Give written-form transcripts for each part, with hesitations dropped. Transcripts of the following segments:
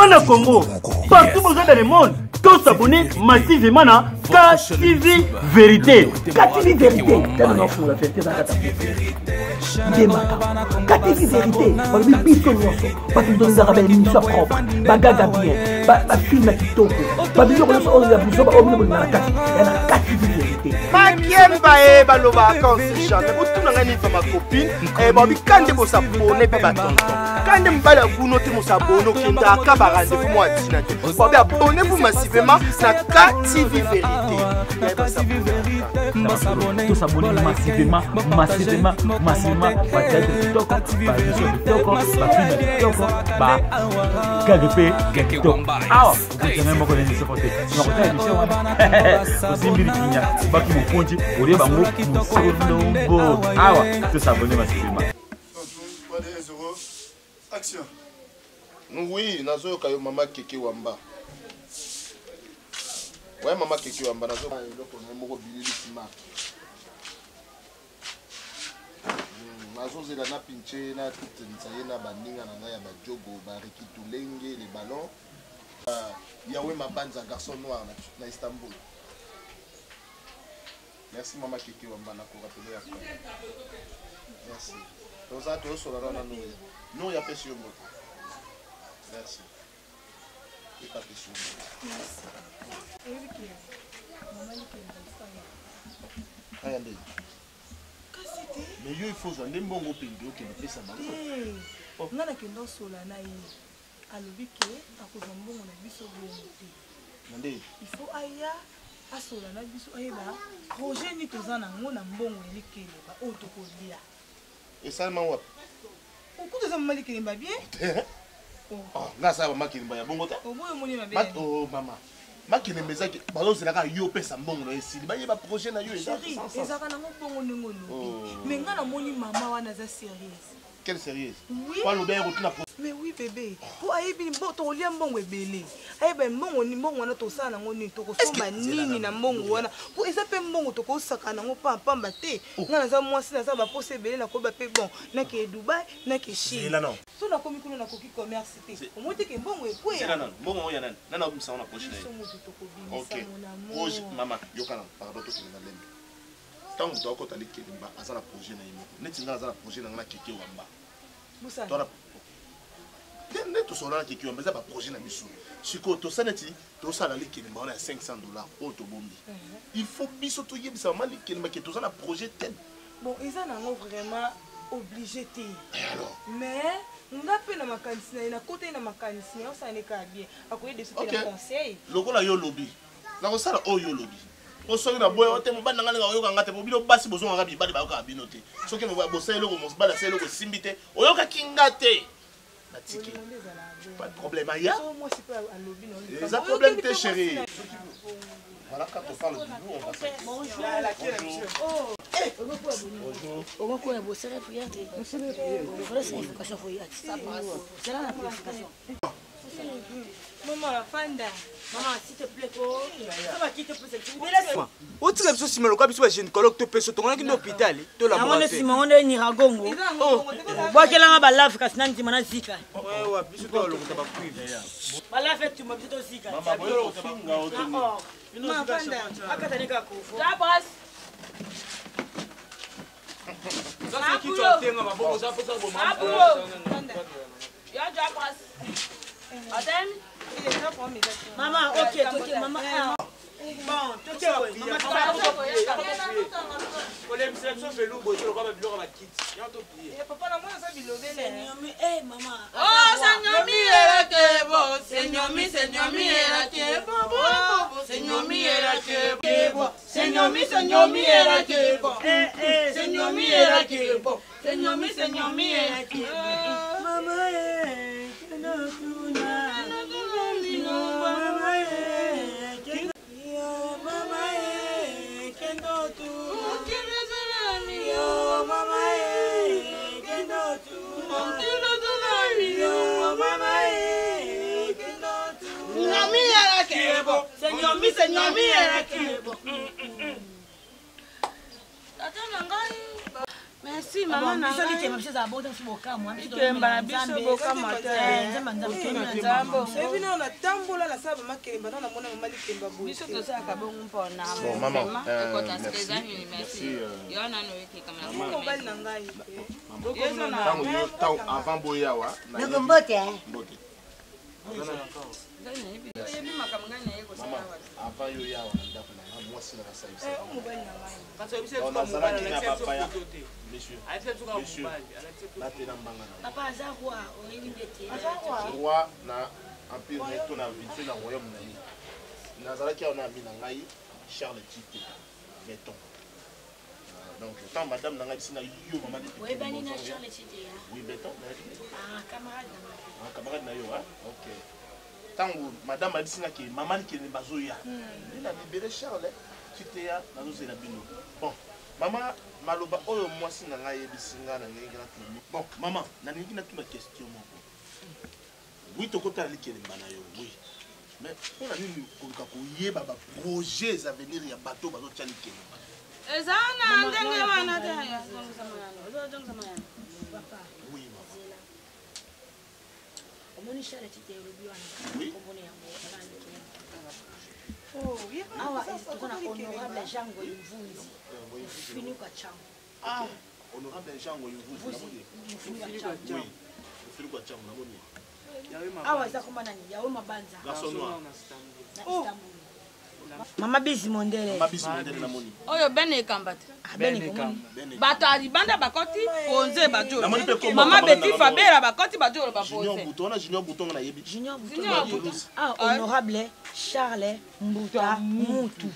Bana Congo, partout vous êtes dans le monde, tous s'abonner massivement à KTV Vérité. KTV Vérité, t'as un enfant, la vérité dans la KTV Vérité, on lui bise son enfant, parce que nous avons une émission propre, bagaga bien, film à TikTok, parce que nous avons une émission propre, KTV Vérité. Makiemba baloba vacances jamais botuna ngani fa ma copine babi kande bo s'abonner pe batonton kande mbala kuno te mo s'abonner kenda ka ba rendez-vous moi tina te babi abonnez-vous massivement na KTV Vérité tous s'abonner massivement TikTok KDP TikTok ah vous avez même connaissez ce côté Ponti, Oria Bango, Moussolombo. Ah ouais, tout s'abonner massivement. Action. Oui, nazo kayo mama keke wamba. Ouais, mama keke wamba nazo eloko na moko bilili sima. Nazo zela na pinche na toute nsaye na baninga na nga ya ba jogo ba rekitulenge les ballons. Yawe mabanza garçon noir na Istanbul. Merci maman Kiki Wambana pour rappeler à toi. Merci. Nous avons tous sur la rana nous. Nous y a pêché au mot. Merci. Et pas pêché au mot. Merci. Regardez. Mais il faut en des bons opinions qui ne fait ça mal. On a que dans Solana à l'obike à cause d'un bon on a vu sur le. Il faut aïe. Asola na biso ayeba projet ni tozana ngona mbongo elikele ba otokolia et seulement wa okuza malikele ba bien oh ngasa ba makili ba ya bongo ta oboyo moni ba bien oh mama makili mezaki balozela ka yo pesa mbongo na esili ba yeba projet na yo ezaka na mbongo ningo lobi mais ngana moni mama wana za sérieuse. Quelle sérieuse? Oui. Pas le bien retourner. Mais oui bébé, pour aibi mboto olia mbongo ebele. Aiba mbongo ni mbongo wana to sala ngoni to kosomba nini na mbongo wana. Pour esape mbongo to kosaka na ngo pamba te. Ngana za mwasi na za ba pose ebele na ko ba pe bon. Na ke Dubai, na ke Chine. So na komi kuna na koki commerce te. O moti ke mbongo ekwe. Non, mbongo ya nani? Nana obimisa ona poche na. OK. Poche mama, yokana pardon to kina lembe. Tant que tu as côté Kelimba, à ça la projet na yimo. Netinga à ça la projet na keke wamba. Musa. Toi la. Dès tout ça là keke wamba, ça pas projet na biso. Siko to saneti, to ça la Kelimba on a $500 au to bombi. Il faut biso to yebisa mali Kelimba que tout ça la projet tel. Bon, ils en ont vraiment obligé té. Alors. Mais on a pe na makanisi na côté na makanisi on ça n'est pas bien. Akoye de ce conseil. Lokola yo lobby. Na ko sala o yo lobby. On sort na boy ote mbanda ngana nga yoka ngate bobilo basi bozo nga bibali ba yoka binote soki mo bosa eloko mo bala selo ko simbite oyoka kingate batiki pas de problème ya moi c'est pas à lobby non les problèmes tes chérie voilà quand on parle du nous on va faire bonjour on va quoi bosser regarder monsieur le voilà c'est éducation faut y aller ça passe c'est là la purification. Maman, Fanda. Maman, s'il te plaît, quoi? Ça va quitter pour cette fille. Où tu es si mal, comme si je ne colloque te pèse ton hôpital. Tu l'as on est si on est ni ragongo. Bois qu'elle a la lave, casse nanti mana zika. Ouais, ouais, puis toi le tabac privé. Bala fait tu m'as dit aussi. Maman, boyo tabac auto. Maman, Fanda. Akatani ka ko. Ça passe. Ça c'est qui tu as tenga ma bongo ça pour ça bon. Fanda. Ya ja passe. Attends, il est là pour mes affaires. Maman, ok, maman. Bon, tu es où? Maman, tu papa, na moi ça bilobé. Eh maman. Oh, Senyomi era que bon, Senyomi era que bon. Senyomi era que bon. Senyomi era que bon. Senyomi era que bon. Senyomi era que bon. Maman, Senyomi era que bon. Merci maman na ngai. Qui m'a à bord sur boka moi. Qui m'a biso boka matin. Et puis on a tambola la saba makemba na mona mama likemba boy. Biso to ça ka bongo mpona. Bon maman. Merci. Yo na no wiki kama na. Ko bali na ngai. Tango yo tao avant boyawa. Na gombote. Mbote. Yebi makamanga na yeko sana. Avant yo yawa ndako na moi si na sa ici. Ko bali na ngai. Parce que c'est On a ça qui n'a pas paya. Monsieur. Monsieur. Là t'es dans bangana. Papa azakwa oyebi ndete. Roi na empire neto na vite na royaume na ye. Nazalaki on a mis na ngai Charles Tite. Béton. Donc tant madame nanga ici na yo maman de. Oui bani na Charles Tite. Oui béton. Ah camarade. Ah camarade na yo hein. OK. Tango madame a dit que maman qui est bazoya. Il a libéré Charles Tite ya na zo la bino. Bon. Maman maloba oyo mwasi na ngai ebisinga na ngai gratuitement. Bon, maman, na ningi na tuma question moko. Oui, to kota likele mbana yo, oui. Mais on a nini ko yeba ba projet à venir ya bateau bazo tcha likele. Ezana ndenge wana te ya zonga samana. Papa. Oui, maman. Omoni Charles Tite lobi wana. Oui. Omoni yango ala likele. Oh, oui. Awa tokona honorable Jango Yvunzi. Fini kwa chango. Ah, honorable Jango Yvunzi. Fini kwa chango. Oui. Fini kwa chango na moni. Awa za koma nani? Yawe mabanza. Garçon noir. Na Istanbul. Mama Bisi Mondele. Mama Bisi Mondele na moni. Oyo bene kambate. Bene komoni. Bato alibanda bakoti ponze bajo. Na moni pe ko Mama Betty Fabera bakoti bajo ba Junior ponze. Bouton na Junior Bouton na yebi. Junior Bouton. Ah, honorable Charles Mbuta Moutou.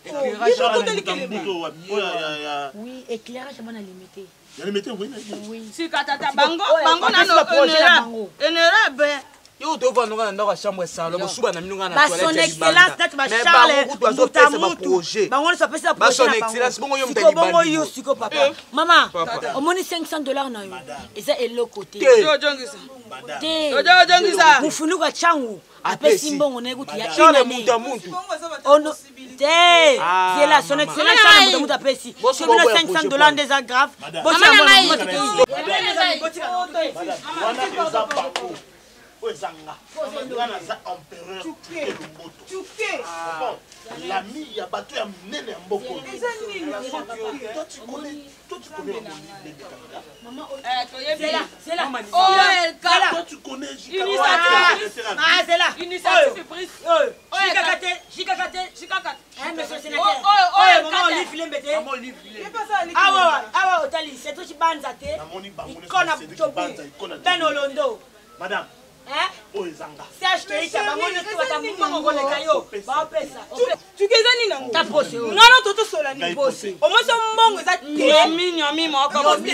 Oui, éclairage à limité. Oui. Si katata bango na no honorable. Yo to va ndonga ndaka chambre sala bosuba na minunga na toilette. Son excellence date ma Charles Mbuta Moutou. Bango so pesa projet. Son excellence bongo yo mtali. Bongo yo siko papa. Maman, au moins $500 na yo. Et ça est le côté. Yo jongisa. Yo jongisa. Mufunu kwa changu. Apesi mbongo na ekuti ya Charles Mbuta Moutou. Ono c'est là son excellence Charles Mbuta Pesi. Je veux $500 des agrafes. Ozanga ngana za empereur Tuke l'ami ya bato ya minene ya mboko toi tu connais maman c'est là toi tu connais initiative prise Jikakate monsieur sénateur maman olifile mbete awa otali c'est toi qui banza te ikona butobi ben olondo madame Hein? C'est acheté, ça va monter tout à mon collègue. Tu gazani na ta pose. Non non toto sola ni pose. Au moins son mongo za te. Minyomi mo ko so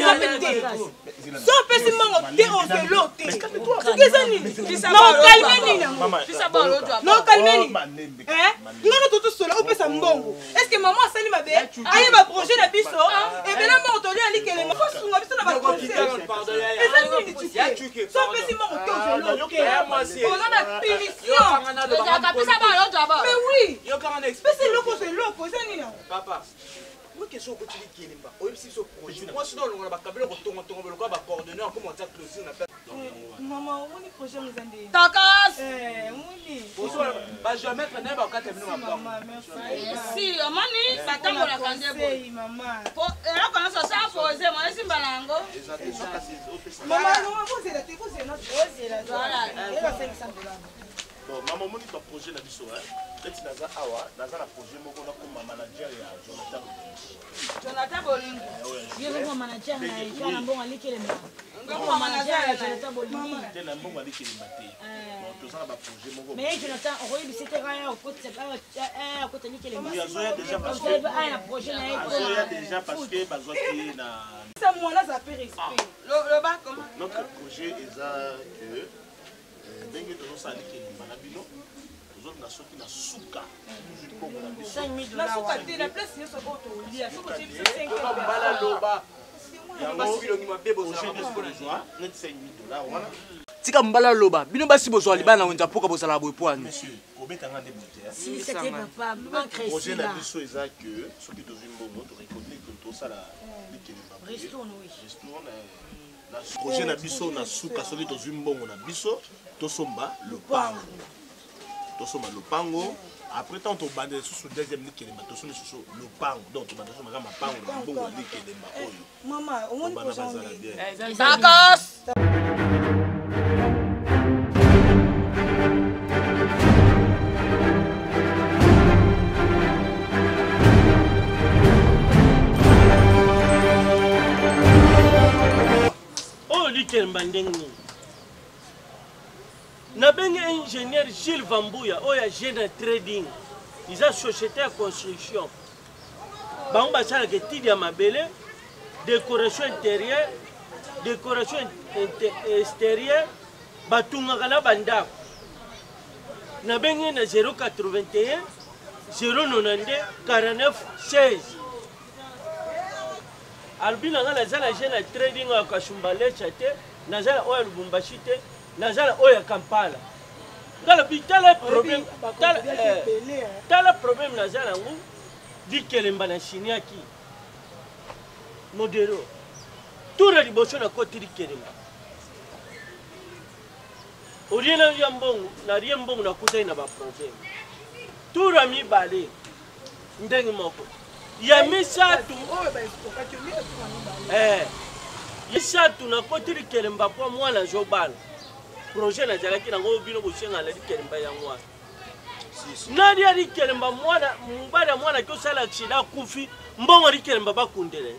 pesi mongo te on fait l'autre. Tu gazani. Non calmeni na. Fisa ba lo doa. Non calmeni. Hein? Non non toto sola o pesa mbongo. Est-ce que maman sali mabe? Aye ba projet na biso. Et bien là mon toli ali kele mo sunga biso na ba conseil. Ezani ni tuke. So pesi mongo te on fait l'autre. On a punition. Mais oui. C'est loco, c'est loco. Papa. Moi question que tu dis qui est pas. Oui, si ce projet. Moi sinon on va câbler au ton le quoi va coordonner comment ça closer on appelle. Maman, on est projet nous ande. Takas. Oui. Bah je vais mettre n'importe quoi terminer ma part. Si, amani batambo la kande bo. Maman. Po, era kono so sa poser moi simba nango. Maman, non, vous c'est la tête, c'est notre c'est la. Voilà. Et la $500. Bon, maman moni pas projet na biso hein. Peut-être naza awa, naza na projet moko na comme manager ya Jonathan Bolingo. Yego mo manager na ikana mbongo alikele mba. Ngoko manager ya Jonathan Bolingo. Tena mbongo alikele mbate. Bon, tout ça na ba projet moko. Mais Jonathan, on rebi c'était rien au côté côté alikele mba. Oui, azoya déjà parce que un projet na azoya déjà parce que bazwa ki na Ça moi là ça fait respect. Le bas comment? notre projet est que ndenge tozosala likele mbana bino ozonga soki na suka $5,000. La souka te la place c'est au to lia. So tu dis Bala loba. Yango bilongi mabebo projet ça. de besoin net $5,000 wana Tika mbala loba. Bino basi bozwa libana onja poka bosala boypoani. monsieur obetanga nde moteur Si c'était papa, manque projet ici na là. biso eza que soki tozwi mbongo to récolter que tosala Ristourne, oui. Projet na biso na suka soki tozwi mbongo na biso tosomba lopango. Tosomba lopango. Après tant to bande sous deuxième likelemba tosomba sous lopango. Donc to bande sous maga mapango na mbongo likelemba oyo. Maman, au moins pour ça. D'accord. Na bengi ingénieur Gilles Vambouya oya Gena Trading isa société de construction bango basala ke tidi ya mabele décoration intérieure décoration extérieure batungaka na bandako na bengi na 081 092 49 16 albina nga nazala Gena Trading ya Kasumbalesa te nazala oya Lubumbashi te nazala oya Kampala ngala bitala problème tala problème nazala ngu dikelemba na shiniaki modero tura liboso na koti dikelemba oriena ya mbongo na rie mbongo na kutai na ba problème tura mibale ndenge moko ya misatu yisatu na koti dikelemba po mwana jobala projet na jalaki nango bino bosenga la dikelemba ya mwana nani ya dikelemba mwana mbada mwana ko sala accident kufi mbongo dikelemba bakundele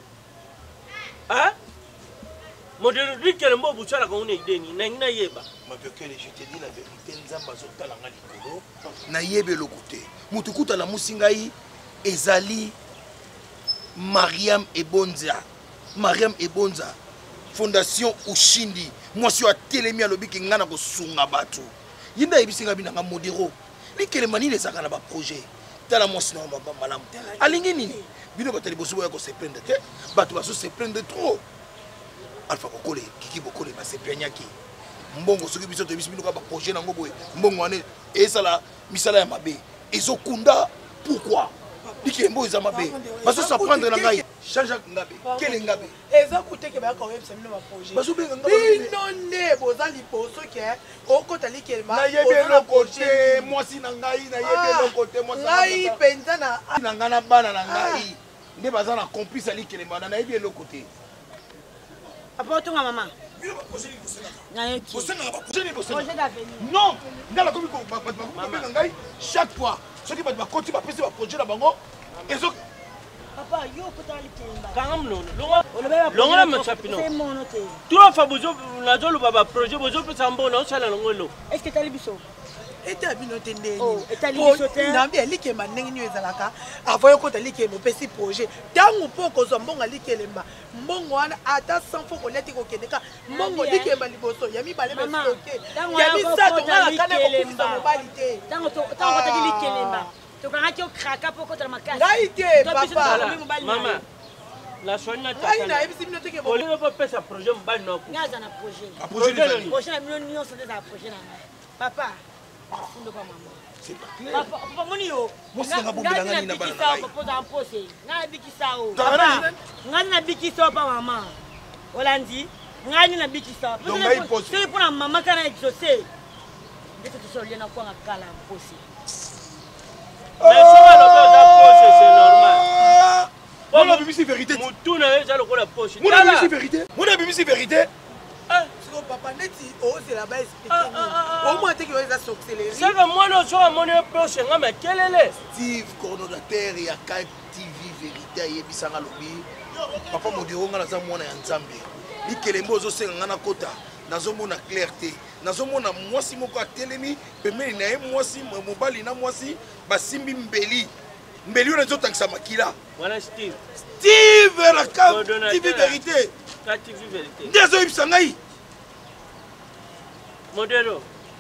modèle dikelemba busala ko ne ideni na ngina yeba mapekele je te dis la vérité nzamba zotala nga likolo na yebe lokote mutukuta na musingai ezali Mariam Ebonza Fondation Ushindi moi suis à Télémi à l'objet qui ngana ko sunga batu yinda ebisinga binanga modero likele mani les akana ba projet tala moi sinon ba malam alingi nini bino batali bosu ya ko se prendre te batu baso se prendre trop alpha kokole kiki bokole ba se penyaki mbongo soki biso to bisibino ka ba projet nango boye mbongo ane esala misala ya mabe ezokunda pourquoi Likembo ils amabe parce que ça prendre la ngai change ngabe quel ngabe eza kuteke ba ka website no ba projet baso benga ngabe inonde bozali poso ke okota likelma na yebe lo côté moi si na ngai na yebe lo côté moi ngai penza na ngana bana na ngai nde bazana complice likelma na yebe lo côté Papa otonga mama non ngala komi ko benga ngai chaque fois ceux qui va continuer à passer projet là bango ezo papa yo kota likelma kanga mnono longa machapino tu afa bozo na zolo baba projet bozo pesa mbona osala ngolo est-ce que tali biso eta bino tendeni etali biso te nambi likema ndenge nyo ezalaka avoye kota likema pesi projet tangu poko zo mbonga likelemba mbongo wana ata 100 fois koleti ko kendeka mbongo likema liboso ya mibale besoke ya misato ngala kana ko kufisa mobali te tango kota likelemba to kanga kyo kraka poko tala makasi ngai te papa mama la soigna ta ngai na ebisi bino teke oli no pesa projet mbali no ngaza na projet projet na million nyonso za projet na papa fundo pa mama c'est pas clair papa moni yo moi c'est nga bombela ngani na bana ngai papa za mpose nga bikisa o papa ngani na bikisa pa mama olandi ngani na bikisa c'est pour la maman kana exaucer ndete to solia na kwa ngakala mpose mais ça le besoin poche c'est normal on a bimisi vérité mutuna eza lokola poche on a bimisi vérité on a bimisi vérité papa neti ose la base au moins teke oza s'accélérer saka mwana ozoa moni poche nga makelele Steve coordonnateur ya Kai TV vérité yebisanga lobi papa modero nga naza mwana ya nzambe likelembo ozosenga nga na kota nazomona clarté nazomona mwasi moko atelemi pembeni na ye mwasi mobali na mwasi basimbi mbeli oyo ezotangisa makila wana Steve la TV vérité nde azoyebisa ngai modelo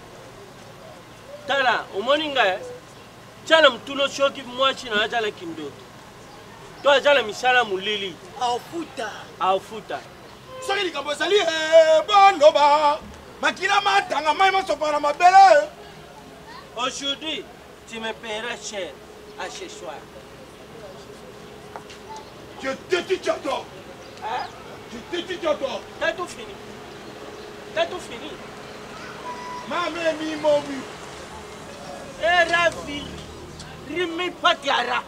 tala omoni ngai tala mtuno shoki mwachi na ajala kindoto to ajala misala mulili afuta soki likambo ezali bondoba makila matanga mai masopana mabele aujourd'hui tu me paieras cher à ce soir je te dis j'adore T'as tout fini. T'as tout fini. Mamie, mon but. Ravi. Rimi Patiara.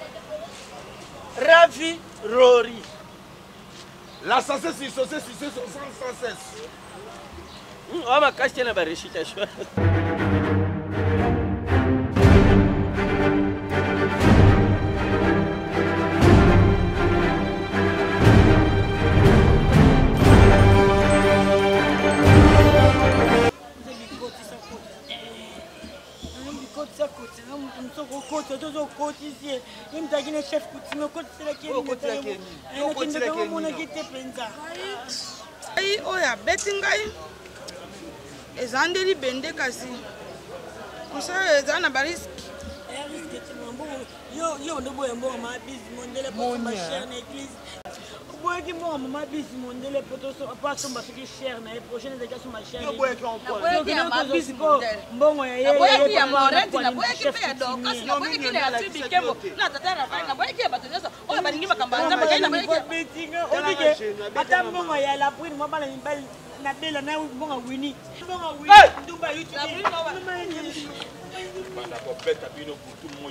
Ravi Rory. La sans cesse, sans cesse. On m'a caché la récitation. oyo abeti ngai eza ndeli bende kasi mosala eza na bariske yo ndo boye mbongo mabisi mondele poto bachere na église oboyaki mbongo mama bisi mondele poto pasomba soki chere na ye prochaine ezalaki asomba chere mbongo ya naboyaki ya morenti naboyaki mpe ya dokasi naboyaki na ya tibikebo na tata rafai naboyaki ya bato nyonso oyo balingi makambo ya nzambe kai naboyaki ata mbongo ya laprine mwa bana mibali na bela na mbongo wini ndumba youtube banda kobeta bino butu moyo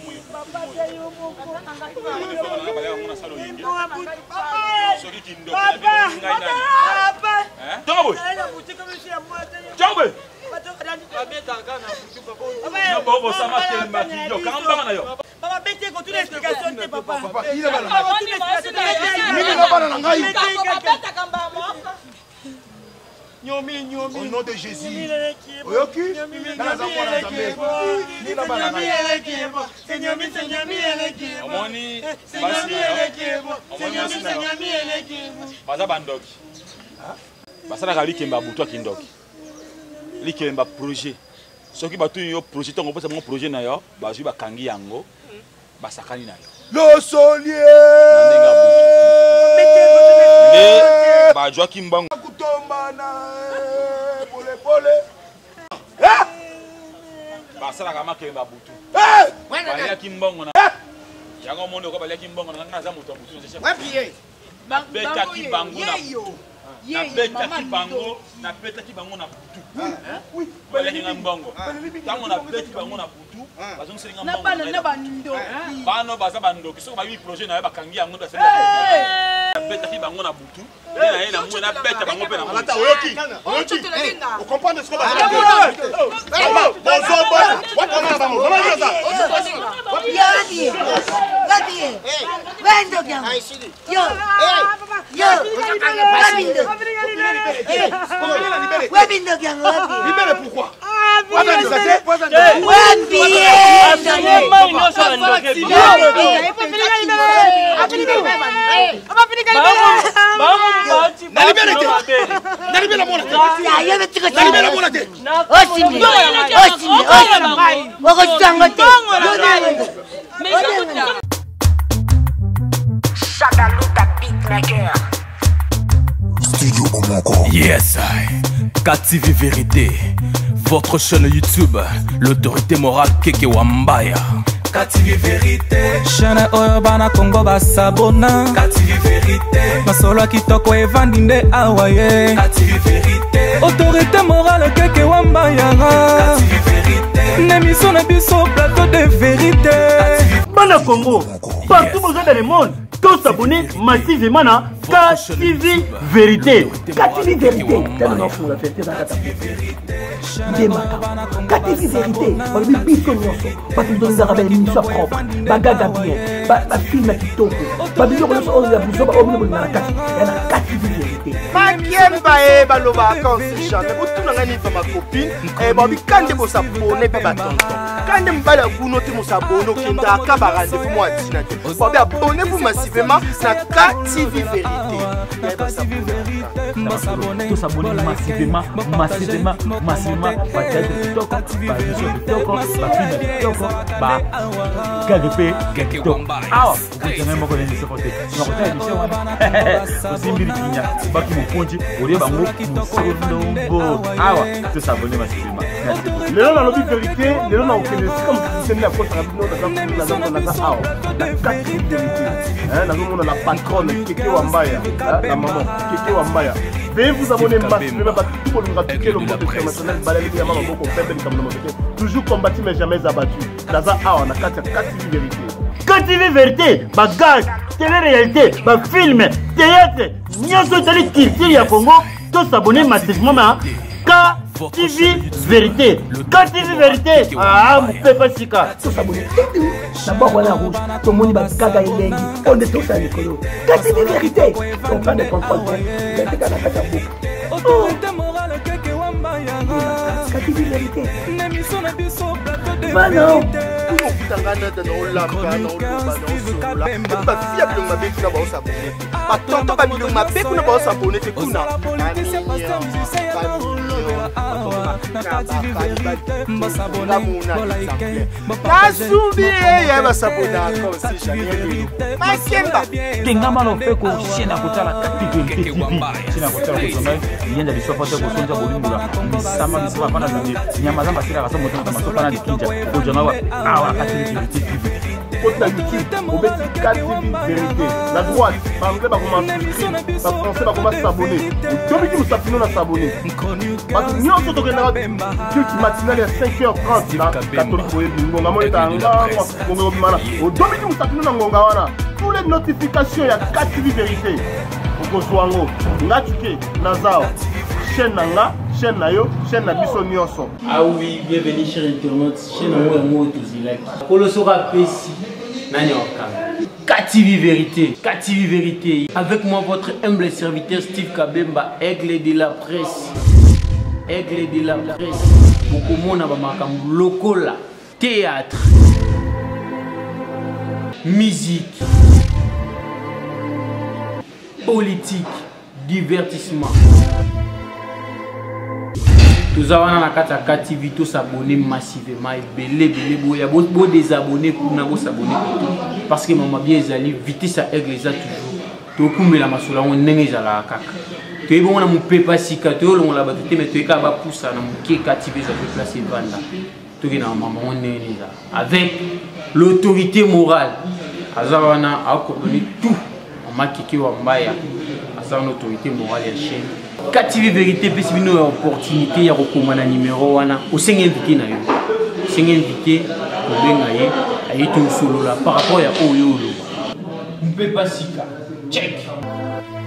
soki kindoki Au nom de Jésus. Oyoki. baza bandoki basalaka likemba butu akindoki likemba projet soki bato yo projet ntongo mposa bango projet na yo bazwi bakangi yango basakani na yo losolier nde bazwaki mbango basalaka makemba butu baliaki mbongo na yango monde oko baliaki mbongo na naza moto ya butu betaki bango na butu napetaki bango na butu baliaki nga mbongo ntango nabeti bango na butu bazongiselinga mbongo bano baza bandoki soki bayibi projet na yo bakangi yango napetaki bango na butu nde na ye na mwe nabeta bango mpe na Studio Omoko. Yes, KTV Vérité. Votre chaîne YouTube, l'autorité morale Keke Wambaya. KTV Vérité. Chaîne Oyobana Congo Basabona. KTV Vérité. Masolo Kitoko Evandinde Awaye. KTV Vérité. Autorité morale Keke Wambaya. KTV Vérité. L'émission na biso plateau de vérité. Bana Congo, partout dans le monde, tous abonnés massivement à KTV Vérité. KTV Vérité, c'est le nom pour la fête dans la KTV Vérité. KTV Vérité, on lui pique au nyonso. Parce que nous avons une émission propre, bagaga bien, film à TikTok, babilo on a besoin de la KTV Vérité. Makemba e baloba quand si chante, pour tout ngani fa ma copine, e babi kande bo s'abonner pe batonton. Kande mbala kuno te mo s'abonner kinda ka ba rendez-vous moi dinate. Babi abonnez-vous massivement na KTV Vérité. Tous s'abonner massivement, ba TikTok, ba TikTok, ba film TikTok, ba KGP TikTok. Ah, vous avez mon collègue de côté. Non, c'est émission wana. Osimbiri kinya, baki muponji, uri bango, musondo. Ah, tous s'abonner massivement. lelo nalobi vérité lelo na okende esika mosusu nde akosaka bino naza awa na kati vérité nazomona la patronne Keke Wambaya la maman Keke Wambaya. Veuillez vous abonner massivement à tout pour nous appliquer le mode international Baléli Yama Maboko Pembe Nikamonomote. Toujours combattu mais jamais abattu. Naza awa na kati KTV vérité. KTV vérité, bagage, télé-réalité, film, théâtre, nyonso tali culture ya Congo, tous s'abonner massivement à KTV vérité. KTV vérité. Ah, mon papa Sika. Tous s'abonner. D'abord voilà rouge. Tout le monde va gaga elengi. On est tous à l'école. KTV vérité. On prend des contrôles. KTV vérité. Bah non. La droite, l'anglais va commencer, le français va commencer à s'abonner. Depuis que nous s'abonnons, parce que nous sommes culte matinal à 5h30 là, catholique tous les notifications, il y a 4 vérités. Pour que soit Natsuke, Nazao, chaîne Nanga, chaîne Nayo, chaîne Nabiso Nyonso. Ah oui, bienvenue chers internautes, chaîne Nayo Tozilek. Pour le Sora Pessi, Nanyoka. KTV vérité, KTV vérité. Avec moi votre humble serviteur Steve Kabemba, aigle de la presse. Aigle de la presse. Beaucoup de monde a lokola, théâtre, musique, politique, divertissement. Tous avons na kata KTV tous s'abonner massivement et belé il y a beaucoup désabonnés pour nous s'abonner parce que maman bien ezali vitesse à aigle ça toujours to kumela masula on nenge za la kaka to bon na mupepa sika to lo la batute mais to ka ba poussa na muke KTV za pe placer banda to ki na maman on nenge za avec l'autorité morale azawana a coordonner tout maman Keke Wambaya asa une autorité morale ya chaîne KTV vérité peut se une opportunité ya recommander numéro wana au 5 invité na yo 5 invité au bengaye ayi to solo là par rapport ya oyo mpepasika check